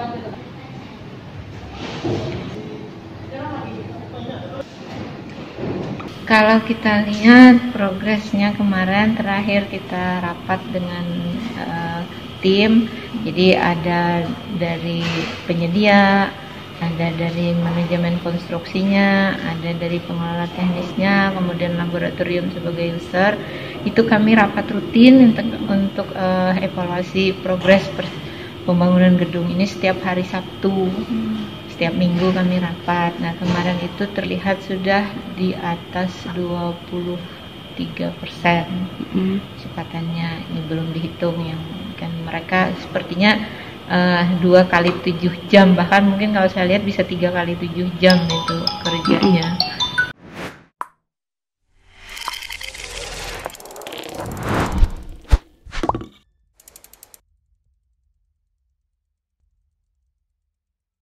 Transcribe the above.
Kalau kita lihat progresnya kemarin terakhir kita rapat dengan tim, jadi ada dari penyedia, ada dari manajemen konstruksinya, ada dari pengelola teknisnya, kemudian laboratorium sebagai user. Itu kami rapat rutin untuk evaluasi progres pembangunan gedung ini setiap hari Sabtu. Setiap minggu kami rapat. Nah, kemarin itu terlihat sudah di atas 23% kecepatannya. Ini belum dihitung yang kan mereka sepertinya 2 kali 7 jam, bahkan mungkin kalau saya lihat bisa 3 kali 7 jam itu kerjanya.